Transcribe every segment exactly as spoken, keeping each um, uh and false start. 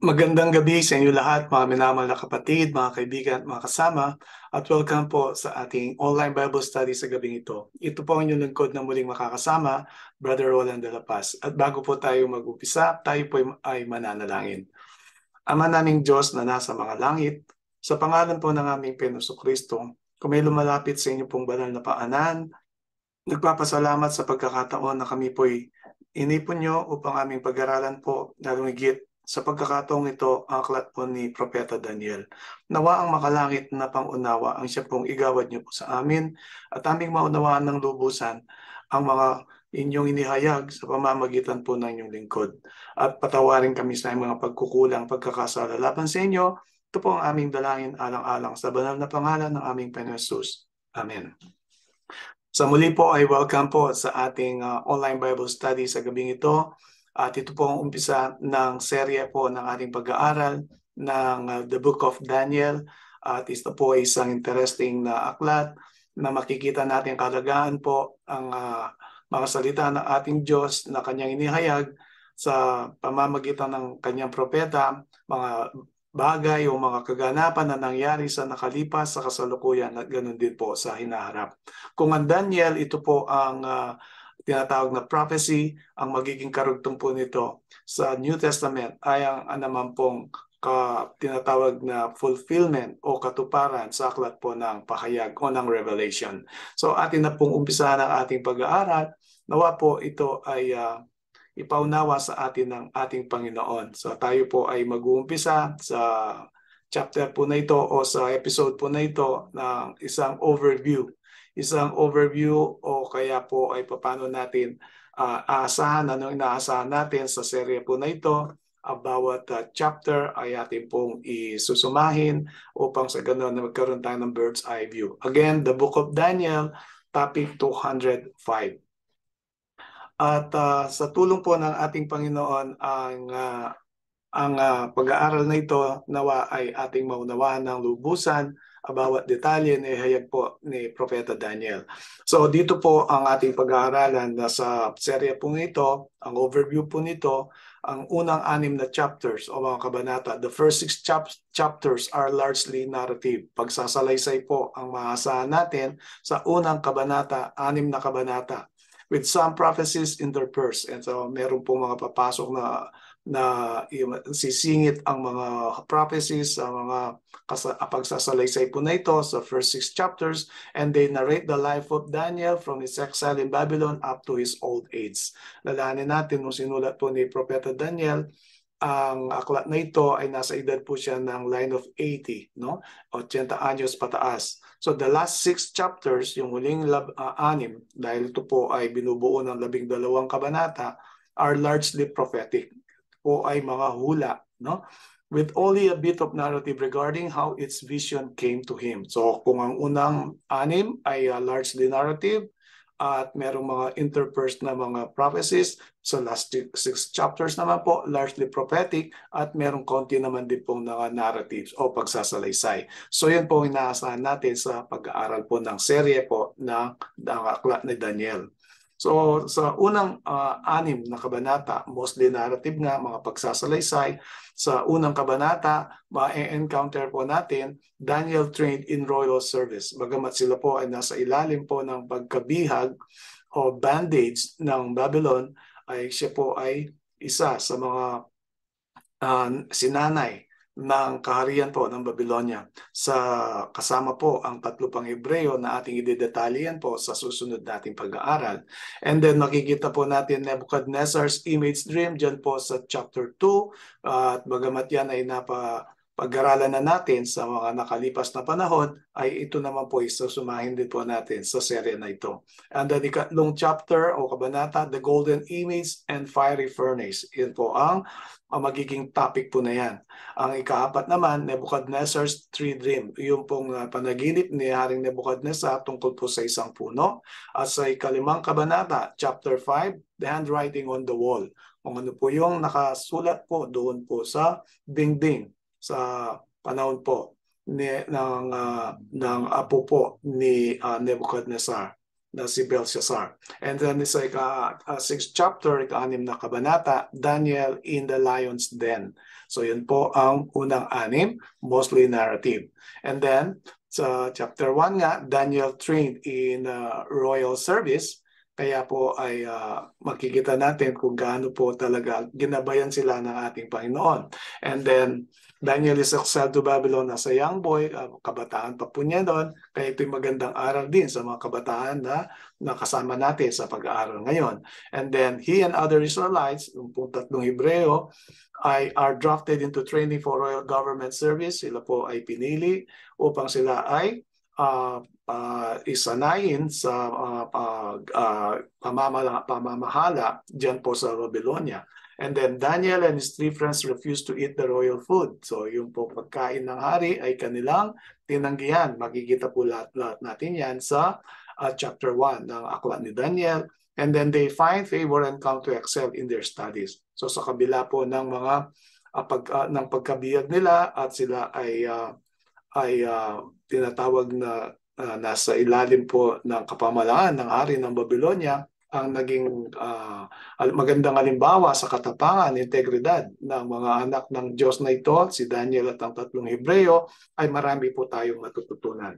Magandang gabi sa inyo lahat, mga minamahal na kapatid, mga kaibigan, at mga kasama, at welcome po sa ating online Bible study sa gabing ito. Ito po ang inyong lingkod na muling makakasama, Brother Roland de la Paz. At bago po tayo mag-upisa, tayo po ay mananalangin. Ama naming Diyos na nasa mga langit, sa pangalan po ng aming Panginoong Kristo, kung may lumalapit sa inyo pong banal na paanan, nagpapasalamat sa pagkakataon na kami po'y inipon nyo upang aming pag-aralan po, lalong higit sa pagkakataong ito, ang aklat po ni Propeta Daniel. Nawa ang makalangit na pangunawa ang siya pong igawad niyo po sa amin at aming maunawaan ng lubusan ang mga inyong inihayag sa pamamagitan po ng inyong lingkod. At patawarin kami sa mga pagkukulang, pagkakasala laban sa inyo. Ito po ang aming dalangin alang-alang sa banal na pangalan ng aming Panginoon Jesus. Amen. Sa muli po ay welcome po sa ating uh, online Bible study sa gabing ito. At ito po ang umpisa ng serye po ng ating pag-aaral ng uh, The Book of Daniel. At ito po ay isang interesting na aklat na makikita natin kalagahan po ang uh, mga salita ng ating Diyos na kanyang inihayag sa pamamagitan ng kanyang propeta, mga bagay o mga kaganapan na nangyari sa nakalipas sa kasalukuyan at ganoon din po sa hinaharap. Kung ang Daniel, ito po ang uh, tinatawag na prophecy, ang magiging karugtong po nito sa New Testament ay ang anaman pong ka, tinatawag na fulfillment o katuparan sa aklat po ng pahayag o ng Revelation. So atin na pong umpisahan ang ating pag-aaral. Nawa po ito ay uh, ipaunawa sa atin ng ating Panginoon. So tayo po ay mag-uumpisa sa chapter po na ito o sa episode po na ito ng isang overview. Isang overview o kaya po ay paano natin uh, aasahan, ano inaasahan natin sa serye po na ito. Uh, bawat uh, chapter ay atin pong isusumahin upang sa ganoon na magkaroon tayo ng bird's eye view. Again, the Book of Daniel, topic two hundred five. At uh, sa tulong po ng ating Panginoon, ang uh, ang uh, pag-aaral na ito nawa ay ating maunawaan ng lubusan bawat detalye na ihayag po ni Propeta Daniel. So dito po ang ating pag-aaralan na sa serye po nito, ang overview po nito, ang unang anim na chapters o mga kabanata. The first six chap chapters are largely narrative. Pagsasalaysay po ang maasahan natin sa unang kabanata, anim na kabanata, with some prophecies interspersed. And so meron po mga papasok na na sisingit ang mga prophecies sa mga pagsasalaysay po na ito sa first six chapters, and they narrate the life of Daniel from his exile in Babylon up to his old age. Lalahanin natin nung sinulat po ni Propeta Daniel, ang aklat na ito ay nasa edad po siya ng line of eighty, no? eighty anyos pataas. So the last six chapters, yung huling lab, uh, anim, dahil ito po ay binubuo ng labing dalawang kabanata, are largely prophetic. Po ay mga hula, no? With only a bit of narrative regarding how its vision came to him. So kung ang unang anim ay uh, largely narrative, at merong mga interspersed na mga prophecies, sa so last six chapters naman po, largely prophetic, at merong konti naman din pong mga narratives o pagsasalaysay. So yun po inaasahan natin sa pag-aaral po ng serye po ng, ng aklat ni Daniel. So sa unang uh, anim na kabanata, mostly narrative nga, mga pagsasalaysay. Sa unang kabanata, ma-encounter po natin, Daniel trained in royal service. Bagamat sila po ay nasa ilalim po ng pagkabihag o bandage ng Babylon, ay siya po ay isa sa mga uh, sinanay ng kaharian po ng Babylonia. Sa kasama po ang tatlo pang Hebreo na ating idedetalyan po sa susunod nating pag-aaral. And then makikita po natin Nebuchadnezzar's image dream dyan po sa chapter two. Uh, at bagamat yan ay napa pag-aralan na natin sa mga nakalipas na panahon, ay ito naman po isusumahin din po natin sa serye na ito. And the ikatlong chapter o kabanata, the golden image and fiery furnace. Yan po ang, ang magiging topic po na yan. Ang ikaapat naman, Nebuchadnezzar's three dream. Yung pong uh, panaginip ni Haring Nebuchadnezzar tungkol po sa isang puno. At sa ikalimang kabanata, chapter five, the handwriting on the wall. Kung ano po yung nakasulat po doon po sa dingding sa panahon po ni, ng, uh, ng apo po ni uh, Nebuchadnezzar. na si Belshazzar. And then it's like uh, uh, sixth chapter, ika-anim na kabanata, Daniel in the lion's den. So yun po ang unang anim, mostly narrative. And then sa chapter one nga, Daniel trained in uh, royal service. Kaya po ay uh, makikita natin kung gaano po talaga ginabayan sila ng ating Panginoon. And then Daniel is exiled to Babylon as a young boy, uh, kabataan pa po niya doon. Kaya ito'y magandang aral din sa mga kabataan na nakasama natin sa pag-aaral ngayon. And then he and other Israelites, yung po tatlong Hebreo, ay are drafted into training for royal government service. Sila po ay pinili upang sila ay uh, uh, isanayin sa uh, uh, uh, pamamahala, pamamahala dyan po sa Babylonia. And then Daniel and his three friends refused to eat the royal food. So yung po pagkain ng hari ay kanilang tinanggihan. Makikita po lahat-lahat natin yan sa uh, chapter one ng aklat ni Daniel. And then they find favor and come to excel in their studies. So sa kabila po ng mga uh, pag, uh, ng pagkabiyag nila at sila ay uh, ay uh, tinatawag na uh, nasa ilalim po ng kapamalaan ng hari ng Babylonia, ang naging uh, magandang halimbawa sa katapangan, integridad ng mga anak ng Diyos na ito, si Daniel at ang tatlong Hebreo, ay marami po tayong matututunan.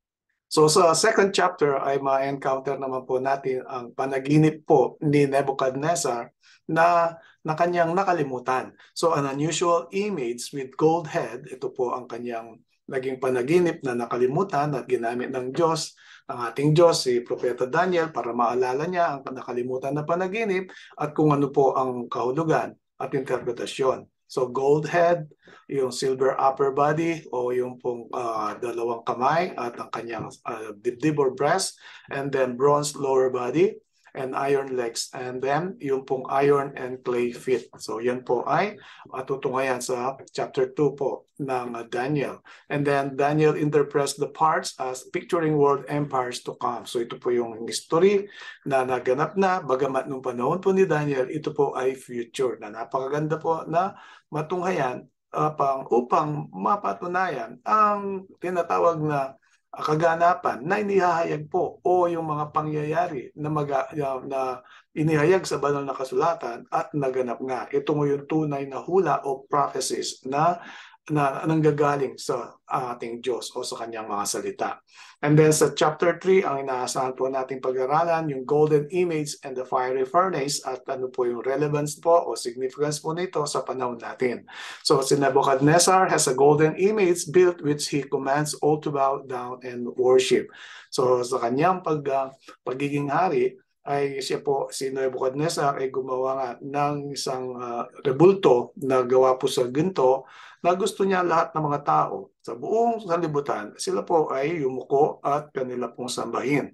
So sa second chapter ay ma-encounter naman po natin ang panaginip po ni Nebuchadnezzar na, na kanyang nakalimutan. So an unusual image with gold head, ito po ang kanyang naging panaginip na nakalimutan at ginamit ng Diyos, ng ating Diyos, si Propeta Daniel, para maalala niya ang nakalimutan na panaginip at kung ano po ang kahulugan at interpretasyon. So gold head, yung silver upper body o yung pong uh, dalawang kamay at ang kanyang uh, dibdib or breast, and then bronze lower body and iron legs, and then yung pong iron and clay feet. So yan po ay matutungayan sa chapter two po ng uh, Daniel. And then Daniel interprets the parts as picturing world empires to come. So ito po yung history na naganap na, bagamat nung panahon po ni Daniel, ito po ay future na napakaganda po na matunghayan uh, pang, upang mapatunayan ang tinatawag na kaganapan na inihahayag po o yung mga pangyayari na, mag, na inihayag sa banal na kasulatan at naganap nga. Ito mo yung tunay na hula o prophecies na, na nanggagaling sa ating Diyos o sa kanyang mga salita. And then sa chapter three, ang inaasahan po nating pag-aralan, yung golden image and the fiery furnace at ano po yung relevance po o significance po nito sa panahon natin. So si Nebuchadnezzar has a golden image built which he commands all to bow down and worship. So sa kanyang pag, uh, pagiging hari, ay siya po, si Nebuchadnezzar ay gumawa nga ng isang uh, rebulto na gawa po sa ginto na gusto niya lahat ng mga tao sa buong sanlibutan, sila po ay yumuko at kanila pong sambahin.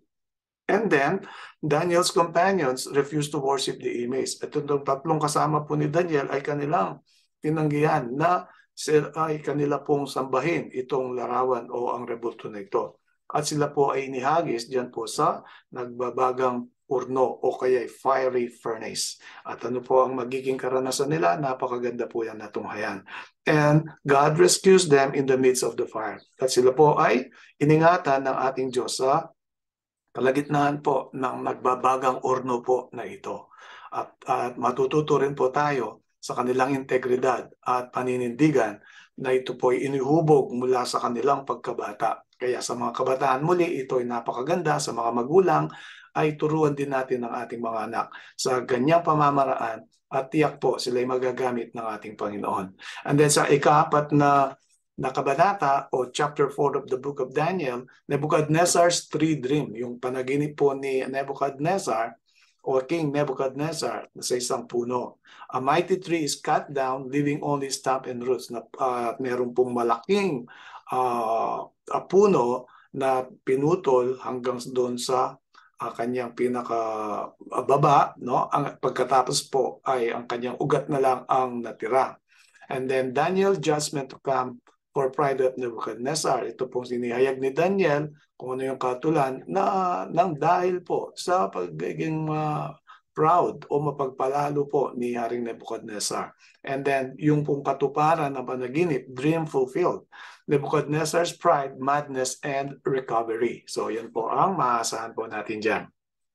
And then, Daniel's companions refused to worship the image. At itong tatlong kasama po ni Daniel ay kanilang tinanggihan na sila ay kanila pong sambahin itong larawan o ang rebulto na ito. At sila po ay inihagis diyan po sa nagbabagang urno o kaya fiery furnace. At ano po ang magiging karanasan nila? Napakaganda po yan natunghayan. And God rescues them in the midst of the fire. At sila po ay iningatan ng ating Diyos sa kalagitnaan po ng nagbabagang urno po na ito. At, at matututo rin po tayo sa kanilang integridad at paninindigan na ito po ay inihubog mula sa kanilang pagkabata. Kaya sa mga kabataan muli, ito ay napakaganda. Sa mga magulang, ay turuan din natin ng ating mga anak sa ganyang pamamaraan at tiyak po sila ay magagamit ng ating Panginoon. And then sa ikaapat na, na kabanata o chapter four of the book of Daniel, Nebuchadnezzar's three dream, yung panaginip po ni Nebuchadnezzar o King Nebuchadnezzar sa isang puno. A mighty tree is cut down, leaving only stump and roots. Na, uh, meron pong malaking Uh, a puno na pinutol hanggang doon sa uh, kanyang pinakababa, no? Ang pagkatapos po ay ang kanyang ugat na lang ang natira. And then Daniel judgment to come for pride of Nebuchadnezzar. Ito pong sinihayag ni Daniel kung ano yung katulan na ng dahil po sa pagiging uh, proud o mapagpalalo po ni Haring Nebuchadnezzar. And then, yung pong katuparan ng panaginip, dream fulfilled. Nebuchadnezzar's pride, madness, and recovery. So, yan po ang maaasahan po natin dyan.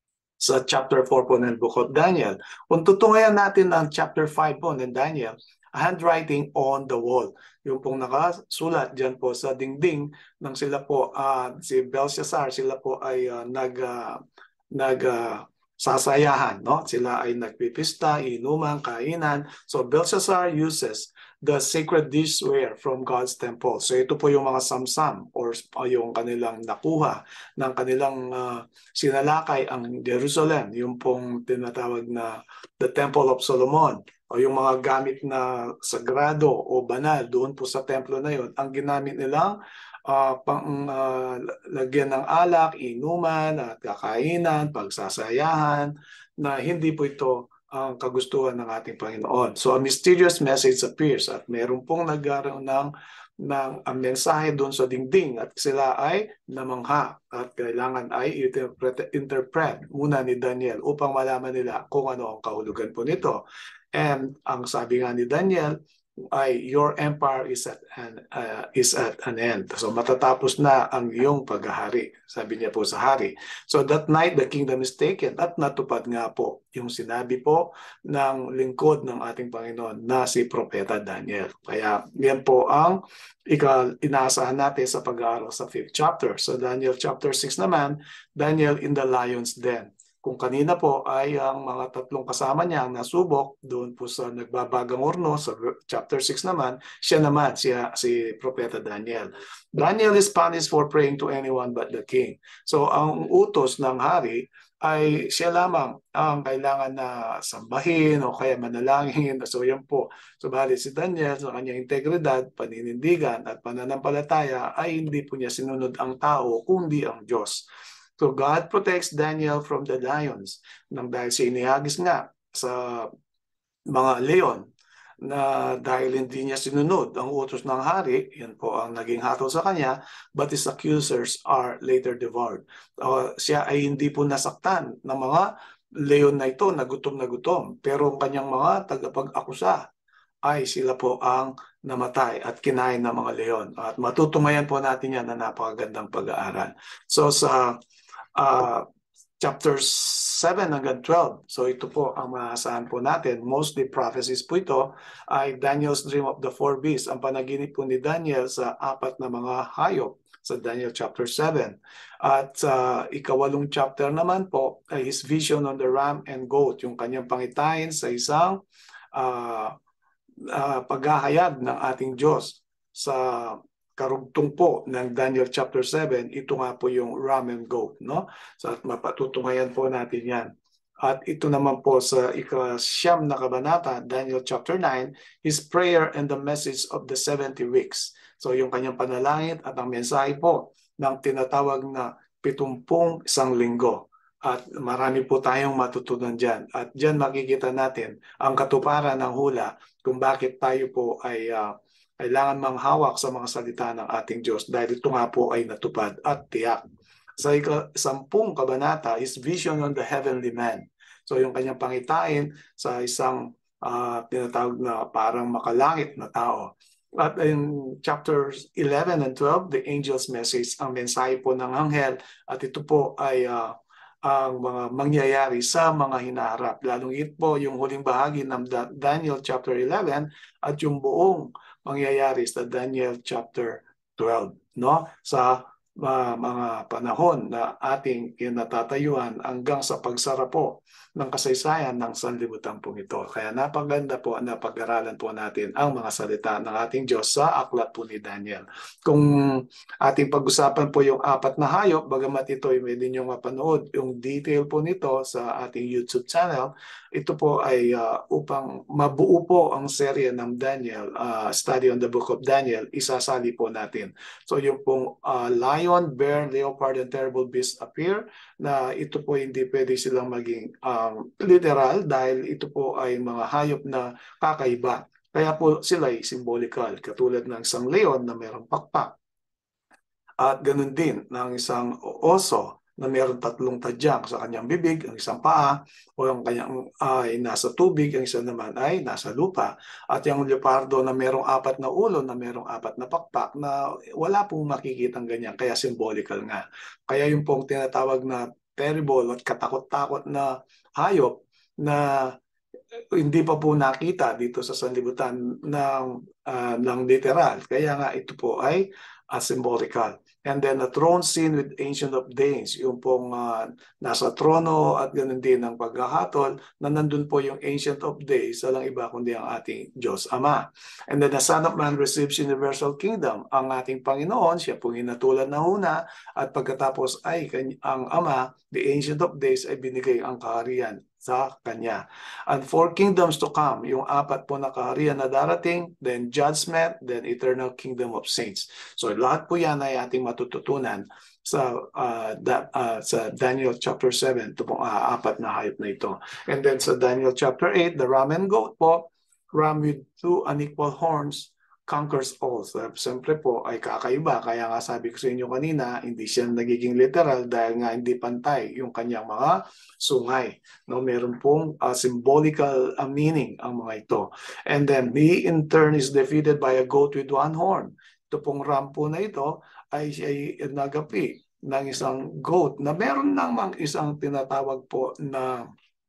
Sa chapter four po ng Book of Daniel. Kung tutungayan natin ang chapter five po ng Daniel, handwriting on the wall. Yung pong nakasulat dyan po sa dingding ng sila po, uh, si Belshazzar, sila po ay uh, nag, uh, nag uh, sasayahan, no? Sila ay nagpipista, inuman, kainan. So Belshazzar uses the sacred dishware from God's temple. So ito po yung mga samsam or uh, yung kanilang nakuha ng kanilang uh, sinalakay ang Jerusalem, yung pong tinatawag na the Temple of Solomon o yung mga gamit na sagrado o banal doon po sa templo na yun, ang ginamit nilang uh, pang uh, lagyan ng alak, inuman at kakainan, pagsasayahan, na hindi po ito ang kagustuhan ng ating Panginoon. So a mysterious message appears at meron pong nagkaroon ng ng ang mensahe doon sa dingding at sila ay namangha at kailangan ay interpret, interpret muna ni Daniel upang malaman nila kung ano ang kahulugan po nito. And ang sabi nga ni Daniel ay your empire is at an uh, is at an end. So matatapos na ang iyong paghahari, sabi niya po sa hari. So that night the kingdom is taken at natupad nga po yung sinabi po ng lingkod ng ating Panginoon na si Propeta Daniel. Kaya yan po ang ika inaasahan natin sa pag-aaral sa fifth chapter. So Daniel chapter six naman, Daniel in the lion's den. Kung kanina po ay ang mga tatlong kasama niya ang nasubok doon po sa nagbabagang orno sa chapter six naman, siya naman, siya, si Propeta Daniel. Daniel is punished for praying to anyone but the king. So ang utos ng hari ay siya lamang ang kailangan na sambahin o kaya manalangin. So yan po. Subalit si Daniel sa kanyang integridad, paninindigan at pananampalataya ay hindi po niya sinunod ang tao kundi ang Diyos. So God protects Daniel from the lions nang dahil siya inihagis nga sa mga leon na dahil hindi niya sinunod ang utos ng hari, yan po ang naging hatol sa kanya, but his accusers are later devoured. Uh, siya ay hindi po nasaktan ng mga leon na ito na gutom na gutom, pero ang kanyang mga tagapag-akusa ay sila po ang namatay at kinain ng mga leon. At matutumayan po natin yan na napakagandang pag-aaral. So sa Uh, chapters seven hanggang twelve. So ito po ang maasahan po natin. Mostly prophecies po ito ay Daniel's dream of the four beasts. Ang panaginip po ni Daniel sa apat na mga hayop sa Daniel chapter seven. At sa uh, ikawalong chapter naman po ay his vision on the ram and goat, yung kanyang pangitain sa isang uh, uh, paghahayag ng ating Diyos sa karugtong po ng Daniel chapter seven, ito nga po yung ram and goat, no? So at mapatutungayan po natin yan. At ito naman po sa ikasyam na kabanata, Daniel chapter nine, his prayer and the message of the seventy weeks. So yung kanyang panalangin at ang mensahe po ng tinatawag na pitumpung isang linggo. At marami po tayong matutunan dyan. At dyan makikita natin ang katuparan ng hula kung bakit tayo po ay uh, kailangan manghawak sa mga salita ng ating Diyos dahil ito nga po ay natupad at tiyak. Sa ikasampung kabanata is vision on the heavenly man. So yung kanyang pangitain sa isang uh, tinatawag na parang makalangit na tao. At in chapters eleven and twelve, the angel's message, ang mensahe po ng anghel, at ito po ay uh, ang mga mangyayari sa mga hinaharap. Lalong ito po yung huling bahagi ng Daniel chapter eleven at yung buong mangyayari sa Daniel chapter twelve, no? Sa uh, mga panahon na ating kinatatayuan hanggang sa pagsara po ng kasaysayan ng sanlibutan po ito. Kaya napaganda po na pag-aralan po natin ang mga salita ng ating Diyos sa aklat po ni Daniel. Kung ating pag-usapan po yung apat na hayop, bagamat ito ay may din yung mapanood, yung detail po nito sa ating YouTube channel, ito po ay uh, upang mabuo po ang serye ng Daniel, uh, study on the book of Daniel, isasali po natin. So yung pong uh, lion, bear, leopard, and terrible beast appear, na ito po hindi pwede silang maging um, literal dahil ito po ay mga hayop na kakaiba. Kaya po sila ay symbolical, katulad ng isang leon na mayroong pakpak. At ganun din ng isang oso na mayroon tatlong tadyang sa kanyang bibig, ang isang paa, o ang kanyang ay nasa tubig, ang isa naman ay nasa lupa. At yung leopardo na mayroong apat na ulo, na mayroong apat na pakpak, na wala pong makikitang ganyan, kaya symbolical nga. Kaya yung pong tinatawag na terrible at katakot-takot na hayop na hindi pa po nakita dito sa sanlibutan ng, uh, ng literal. Kaya nga ito po ay uh, symbolical. And then the throne scene with Ancient of Days, yung pong uh, nasa trono at ganun din ang paghahatol, na nandun po yung Ancient of Days, walang iba kundi ang ating Diyos Ama. And then the Son of Man receives universal kingdom. Ang ating Panginoon, siya pong hinatulan na huna, at pagkatapos ay ang Ama, the Ancient of Days, ay binigay ang kaharian sa Kanya. And four kingdoms to come, yung apat po na kaharian na darating, then judgment, then eternal kingdom of saints. So lahat po yan ay ating matututunan sa uh, da, uh, sa Daniel chapter seven, ito pong uh, apat na hayop na ito. And then sa Daniel chapter eight, the ram and goat po, ram with two unequal horns, conquers all. So, siyempre po ay kakaiba. Kaya nga sabi ko sa inyo kanina, hindi siya nagiging literal dahil nga hindi pantay yung kanyang mga sungay. No, meron pong uh, symbolical uh, meaning ang mga ito. And then, he in turn is defeated by a goat with one horn. Ito pong ram po na ito ay siya ay nagapi ng isang goat na meron namang isang tinatawag po na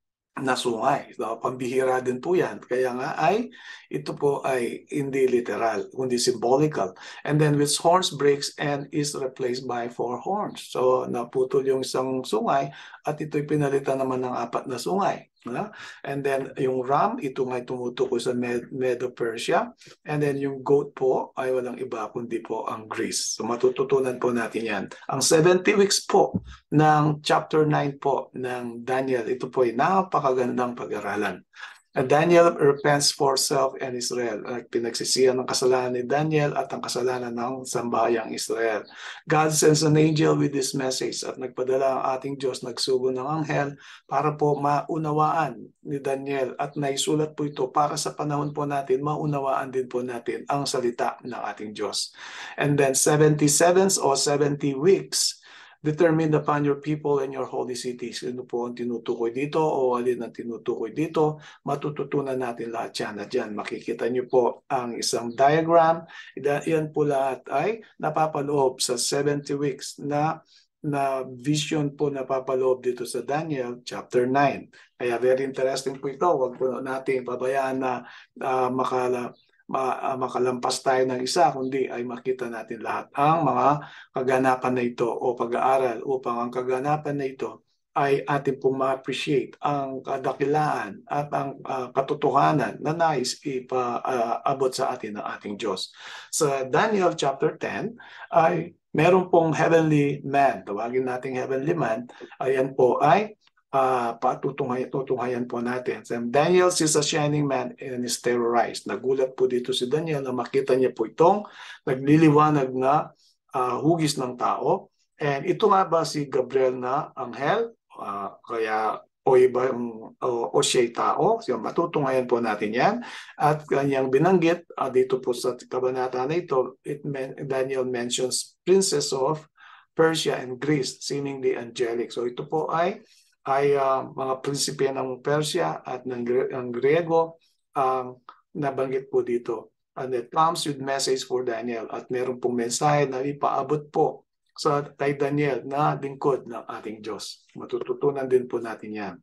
nasungay. So, pambihira din po yan. Kaya nga ay, ito po ay hindi literal, kundi symbolical. And then which horns breaks and is replaced by four horns. So, naputol yung isang sungay at ito'y pinalitan naman ng apat na sungay. Uh, and then yung ram, ito nga tumutukoy sa Med Medo-Persia. And then yung goat po ay walang iba kundi po ang Greece. So matututunan po natin yan. Ang seventy weeks po ng chapter nine po ng Daniel, ito po ay napakagandang pag-aralan. And Daniel repents for self and Israel. Uh, pinagsisihan ng kasalanan ni Daniel at ang kasalanan ng sambayang Israel. God sends an angel with this message at nagpadala ang ating Diyos, nagsugo ng anghel para po maunawaan ni Daniel at naisulat po ito para sa panahon po natin, maunawaan din po natin ang salita ng ating Diyos. And then seventy-sevens o seventy weeks determined upon your people and your holy cities. Ano po ang tinutukoy dito o alin ang tinutukoy dito? Matututunan natin lahat yan. At yan, makikita nyo po ang isang diagram. Yan po lahat ay napapaloob sa seventy weeks na na vision po napapaloob dito sa Daniel chapter nine. Kaya very interesting po ito. Huwag po natin pabayaan na uh, makala Ma, uh, makalampas tayo ng isa, kundi ay makita natin lahat ang mga kaganapan na ito o pag-aaral upang ang kaganapan na ito ay ating pong ma-appreciate ang kadakilaan at ang uh, katotohanan na nais ipaabot uh, sa atin ng ating Diyos. Sa Daniel chapter ten ay meron pong heavenly man, tawagin nating heavenly man, ayan po ay Uh, patutunghayan tutunghayan po natin. So, Daniel sees a shining man and is terrorized. Nagulat po dito si Daniel na makita niya po itong nagliliwanag na uh, hugis ng tao. And ito nga ba si Gabriel na anghel? Uh, kaya o ibang o, o siya'y tao? So, matutunghayan po natin yan. At kanyang binanggit uh, dito po sa kabanata na ito, it men Daniel mentions princess of Persia and Greece, seemingly angelic. So ito po ay ay uh, mga prinsipe ng Persia at ng, ng Griego ang uh, nabanggit po dito. And it comes with message for Daniel at meron pong mensahe na ipaabot po sa kay Daniel na lingkod ng ating Diyos. Matututunan din po natin yan.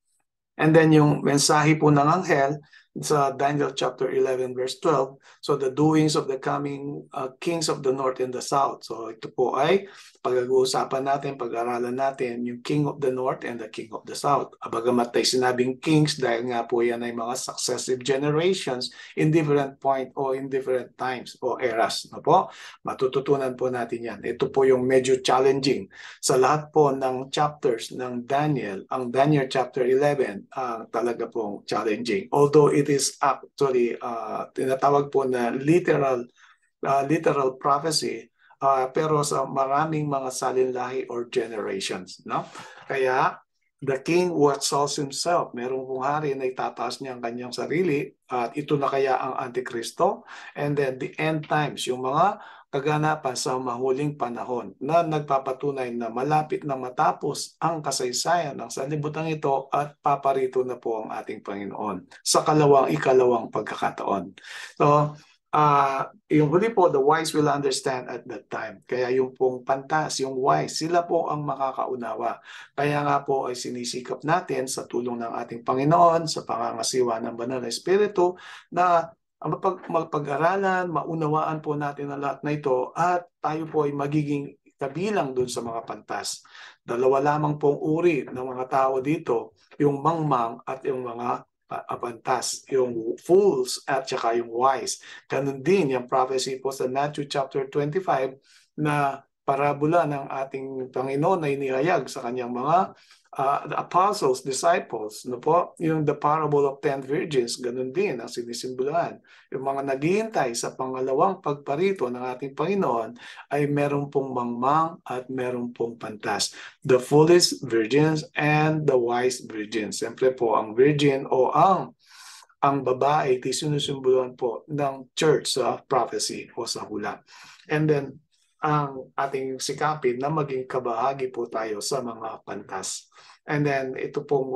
And then yung mensahe po ng anghel sa Daniel chapter eleven verse twelve, so the doings of the coming uh, kings of the north and the south. So ito po ay pag-uusapan natin, pag-aralan natin yung king of the north and the king of the south. Bagamat ay sinabing kings dahil nga po yan ay mga successive generations in different point o in different times o eras. No po? Matututunan po natin yan. Ito po yung medyo challenging sa lahat po ng chapters ng Daniel. Ang Daniel chapter eleven ang uh, talaga pong challenging. Although it is actually uh, tinatawag po na literal uh, literal prophecy, uh, pero sa maraming mga salinlahi or generations, no? Kaya The king who exalts himself. Merong pong hari na itataas niya ang kanyang sarili at ito na kaya ang Antikristo. And then the end times, yung mga kaganapan sa mahuling panahon na nagpapatunay na malapit na matapos ang kasaysayan ng sanlibutan ito at paparito na po ang ating Panginoon sa kalawang ikalawang pagkakataon. So, Uh, yung huli po, the wise will understand at that time. Kaya yung pong pantas, yung wise, sila po ang makakaunawa. Kaya nga po ay sinisikap natin sa tulong ng ating Panginoon, sa pangangasiwa ng Banal na Espiritu, na mapag mapag-aralan, maunawaan po natin ang lahat na ito at tayo po ay magiging kabilang dun sa mga pantas. Dalawa lamang pong uri ng mga tao dito, yung mangmang at yung mga pantas, yung fools at saka yung wise. Ganun din yung prophecy po sa Matthew chapter twenty-five na parabola ng ating Panginoon na inihayag sa kanyang mga uh, apostles, disciples, no po? Yung the parable of ten virgins, ganun din ang sinisimbolahan. Yung mga naghihintay sa pangalawang pagparito ng ating Panginoon ay meron pong mangmang at meron pong pantas. The foolish virgins and the wise virgins. Siyempre po, ang virgin o ang ang babae ay sinusumbuluhan po ng church sa prophecy o sa hula. And then, ang ating sikapin na maging kabahagi po tayo sa mga pantas. And then, ito pong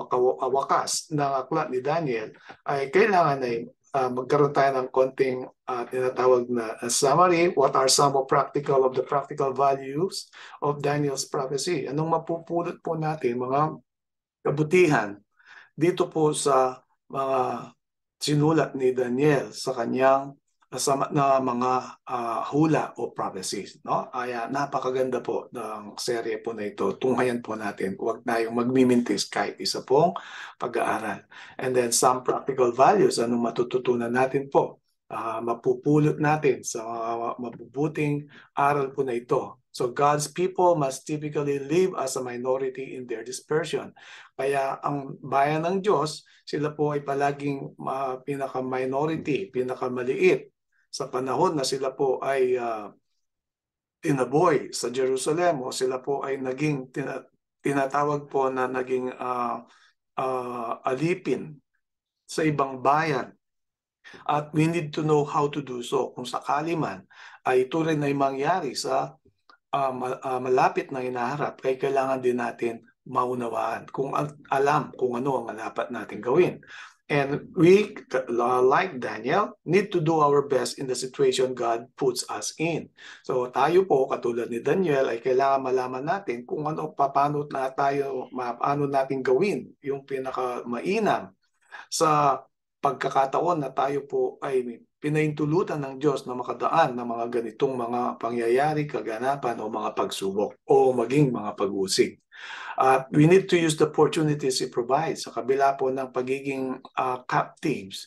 wakas ng aklat ni Daniel ay kailangan ay uh, magkaroon tayo ng konting uh, tinatawag na uh, summary. What are some of practical of the practical values of Daniel's prophecy? Anong mapupulot po natin, mga kabutihan dito po sa mga sinulat ni Daniel sa kanyang sa na mga uh, hula o prophecies, no? Ay napakaganda po ng serye po na ito. Tunghayan po natin. Huwag tayong magmimintis kahit isa pong pag-aaral. And then some practical values, anong matututunan natin po? Uh, mapupulot natin sa uh, mabubuting aral po na ito. So God's people must typically live as a minority in their dispersion. Kaya ang bayan ng Diyos, sila po ay palaging uh, pinaka-minority, pinaka-maliit sa panahon na sila po ay uh, tinaboy sa Jerusalem o sila po ay naging tina tinatawag po na naging uh, uh, alipin sa ibang bayan. At we need to know how to do so. Kung sakali man ay ito rin ay mangyari sa uh, malapit na hinaharap, ay kailangan din natin maunawaan kung alam kung ano ang dapat natin gawin. And we, like Daniel, need to do our best in the situation God puts us in. So tayo po, katulad ni Daniel, ay kailangan malaman natin kung ano, paano na tayo, paano natin gawin yung pinakamainam sa pagkakataon na tayo po ay pinaintulutan ng Diyos na makadaan ng mga ganitong mga pangyayari, kaganapan o mga pagsubok o maging mga pag-usig. Uh, we need to use the opportunities He provides sa kabila po ng pagiging uh, captives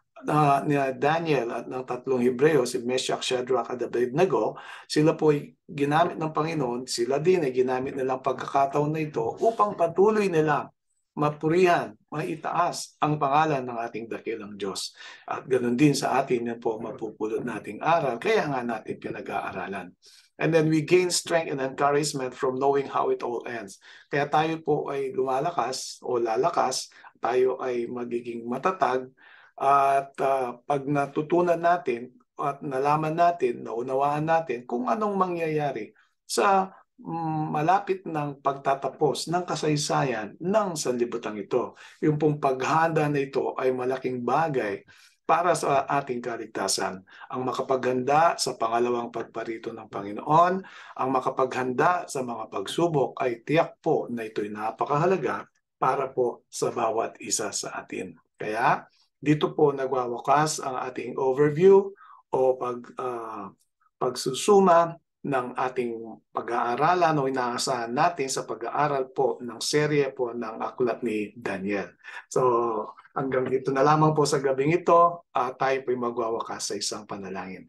uh, ni Daniel at ng tatlong Hebreo, si Meshach, Shadrach at Abednego. Sila po ay ginamit ng Panginoon, sila din ay ginamit nilang pagkakataon na ito upang patuloy nilang mapurihan, maitaas ang pangalan ng ating dakilang Diyos. At ganoon din sa atin, yan po mapupulot nating aral, kaya nga natin pinag-aaralan. And then we gain strength and encouragement from knowing how it all ends. Kaya tayo po ay lumalakas o lalakas, tayo ay magiging matatag at uh, pag natutunan natin at nalaman natin, naunawaan natin kung anong mangyayari sa um, malapit ng pagtatapos ng kasaysayan ng sanlibutan ito. Yung pong paghanda na ito ay malaking bagay para sa ating kaligtasan. Ang makapaghanda sa pangalawang pagparito ng Panginoon, ang makapaghanda sa mga pagsubok ay tiyak po na ito'y napakahalaga para po sa bawat isa sa atin. Kaya dito po nagwawakas ang ating overview o pag, uh, pagsusuma ng ating pag-aaralan o inaasahan natin sa pag-aaral po ng serye po ng aklat ni Daniel. So hanggang dito na lamang po sa gabing ito, uh, tayo po'y magwawakas sa isang panalangin.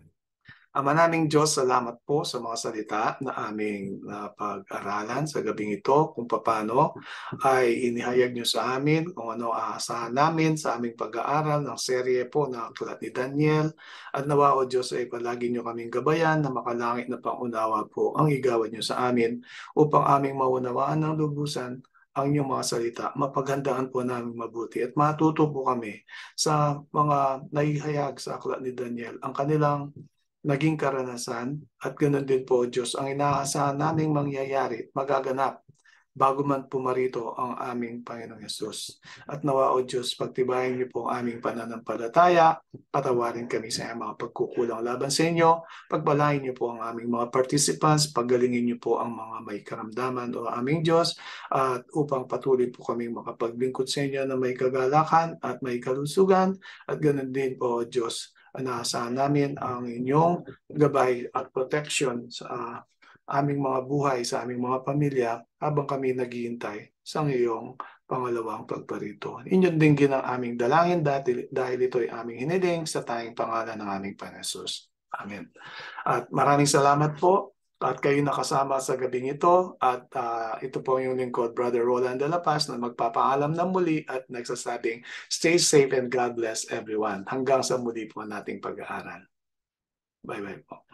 Ama naming Diyos, salamat po sa mga salita na aming uh, pag-aralan sa gabing ito, kung paano ay inihayag niyo sa amin, kung ano aasahan namin sa aming pag-aaral ng serye po na aklat ni Daniel. At nawa o Diyos ay palagi niyo kaming gabayan na makalangit na pangunawa po ang igawad niyo sa amin upang aming maunawaan ng lubusan ang inyong mga salita, mapaghandaan po namin mabuti at matuto po kami sa mga naihayag sa aklat ni Daniel, ang kanilang naging karanasan at ganoon din po, Diyos, ang inaasahan naming mangyayari, magaganap bago man pumarito ang aming Panginoong Yesus. At nawa, O Diyos, pagtibayin niyo po ang aming pananampalataya, patawarin kami sa mga pagkukulang laban sa inyo, pagpalain niyo po ang aming mga participants, paggalingin niyo po ang mga may karamdaman o aming Diyos, at upang patuloy po kami makapaglingkod sa inyo na may kagalakan at may kalusugan, at ganoon din po, O Diyos, inaasahan namin ang inyong gabay at protection sa aming mga buhay, sa aming mga pamilya habang kami naghihintay sa iyong pangalawang pagparito. Inyong dinggin ang aming dalangin dahil, dahil ito ay aming hiniling sa tayong pangalan ng aming Panginoon Hesus. Amen. At maraming salamat po at kayo nakasama sa gabing ito at uh, ito po yung lingkod, Brother Roland de la Paz, na magpapaalam na muli at nagsasabing stay safe and God bless everyone. Hanggang sa muli po nating pag-aaral. Bye-bye po.